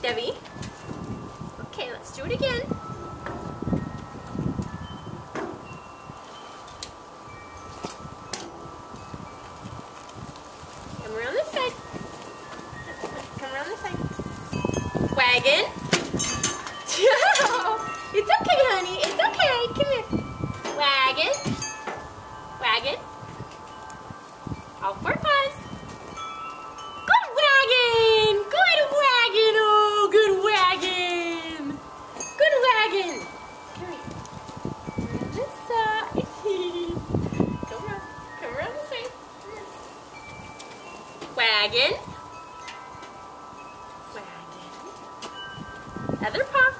Debbie. Okay, let's do it again. Come around this side. Come around this side. Wagon. It's okay, honey. It's okay. Come here. Wagon. Wagon. All four paws. Good wagon. Good wagon. Oh, good wagon. Good wagon. Come here. Around this side. Come around. Come around this side. Wagon. Wagon. Other paw.